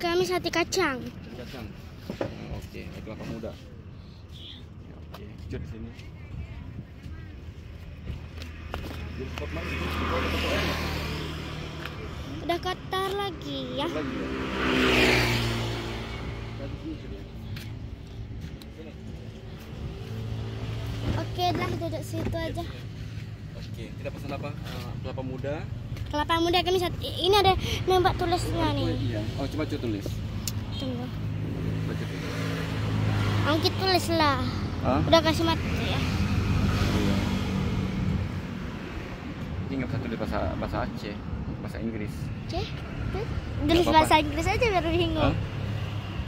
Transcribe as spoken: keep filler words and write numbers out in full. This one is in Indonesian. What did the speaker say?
kami sate kacang. Sate kacang. Oh, oke, okay. Kelapa muda. Ya, oke, okay. Jujur di sini. Jadi spot mana sih? Di bawah toko air. Udah kotor lagi ya. Lagi ya. Lagi sini sini. Sini. Oke lah, duduk situ aja. Oke, kita pesan apa? Uh, kelapa muda. Kelapa muda kami sate. Ini ada nembak tulisnya Oh, nih. iya. Oh, coba coba tulis. Tunggu. Baca tulis. Angkit tulis lah. Hah? Udah kasih mati ya. Iya. Ini nggak bisa tulis bahasa bahasa Aceh, bahasa Inggris. Oke. Tulis apa-apa. bahasa Inggris aja biar bingung. Hah?